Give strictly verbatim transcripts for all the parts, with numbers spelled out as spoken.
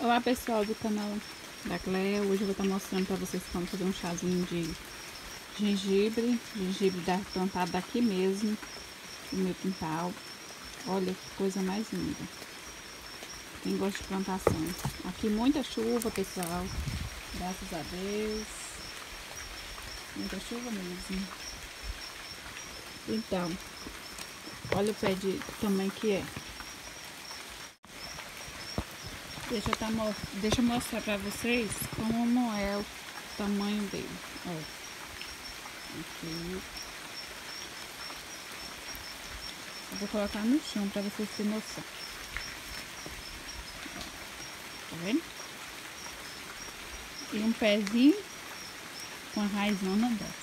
Olá pessoal do canal da Cléia, hoje eu vou estar mostrando para vocês como fazer um chazinho de gengibre, gengibre da, plantado daqui mesmo, no meu quintal. Olha que coisa mais linda, quem gosta de plantação. Aqui muita chuva pessoal, graças a Deus, muita chuva mesmo. Então, olha o pé de tamanho que é. Deixa eu, tá, deixa eu mostrar pra vocês como é o tamanho dele. Ó. Aqui. Eu vou colocar no chão pra vocês terem noção. Ó. Tá vendo? E um pezinho com a raizona dessa.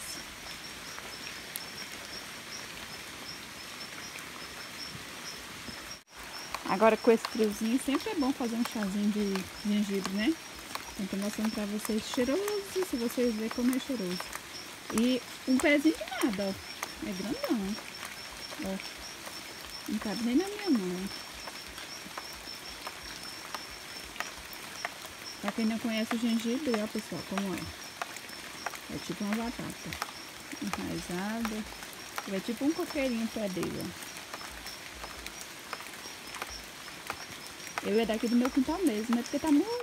Agora com esse friozinho sempre é bom fazer um chazinho de gengibre, né? Então tô mostrando pra vocês cheiroso, se vocês verem como é cheiroso. E um pezinho de nada, ó. É grandão, ó. Não cabe nem na minha mão. Pra quem não conhece o gengibre, ó pessoal, como é. É tipo uma batata enraizada. É tipo um coqueirinho o pé dele, ó. Eu é daqui do meu quintal mesmo, é porque tá muito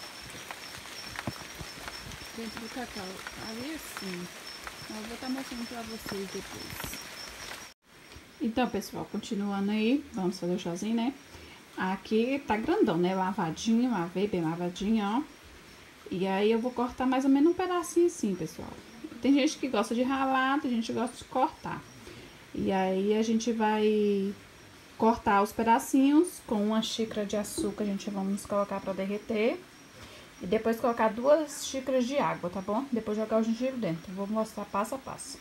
dentro do cacau. Ali assim. Eu vou estar mostrando pra vocês depois. Então, pessoal, continuando aí, vamos fazer o chazinho, né? Aqui tá grandão, né? Lavadinho, lavei bem lavadinho, ó. E aí eu vou cortar mais ou menos um pedacinho assim, pessoal. Tem gente que gosta de ralar, tem gente que gosta de cortar. E aí a gente vai cortar os pedacinhos com uma xícara de açúcar, a gente vamos colocar para derreter. E depois colocar duas xícaras de água, tá bom? Depois jogar o gengibre dentro. Vou mostrar passo a passo.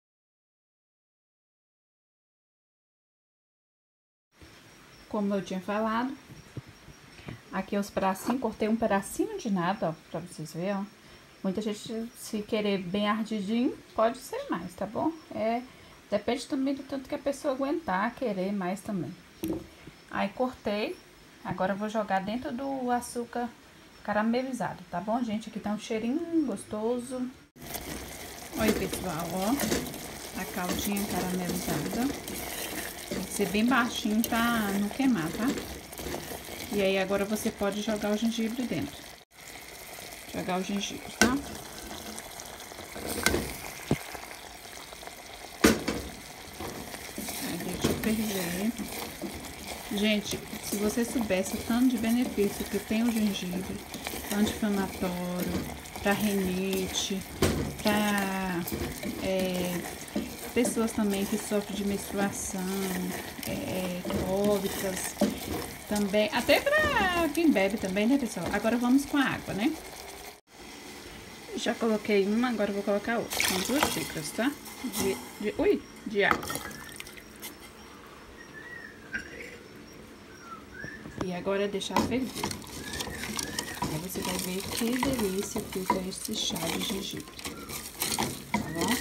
Como eu tinha falado, aqui os pedacinhos, cortei um pedacinho de nada, ó, pra vocês verem, ó. Muita gente, se querer bem ardidinho, pode ser mais, tá bom? É... Depende também do tanto que a pessoa aguentar, querer mais também. Aí cortei, agora eu vou jogar dentro do açúcar caramelizado, tá bom, gente? Aqui tá um cheirinho gostoso. Olha, pessoal, ó, a caldinha caramelizada. Tem que ser bem baixinho pra não queimar, tá? E aí agora você pode jogar o gengibre dentro. Jogar o gengibre, tá? Ferver. Gente, se você soubesse o tanto de benefício que tem o gengibre, anti-inflamatório, para rinite, para é, pessoas também que sofrem de menstruação, é, cólicas, também, até para quem bebe também, né, pessoal? Agora vamos com a água, né? Já coloquei uma, agora eu vou colocar outra. São duas xícaras, tá? De, de, ui, de água. E agora é deixar ferver. Aí você vai ver que delícia fica esse chá de gengibre. Tá bom?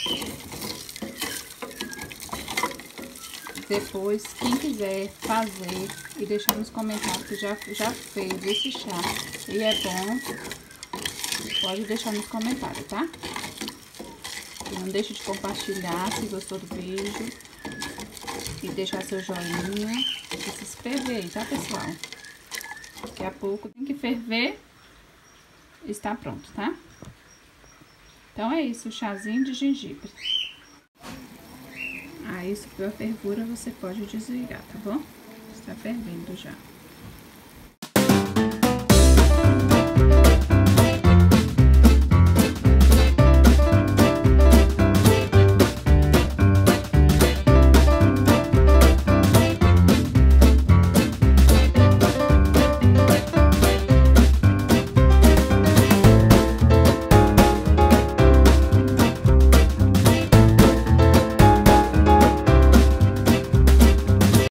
Depois, quem quiser fazer e deixar nos comentários que já, já fez esse chá e é bom, pode deixar nos comentários, tá? E não deixe de compartilhar se gostou do vídeo. E deixar seu joinha e se inscrever aí, tá, pessoal? Daqui a pouco tem que ferver, está pronto, tá? Então é isso, o chazinho de gengibre. Aí, se for a fervura, você pode desligar, tá bom? Está fervendo já.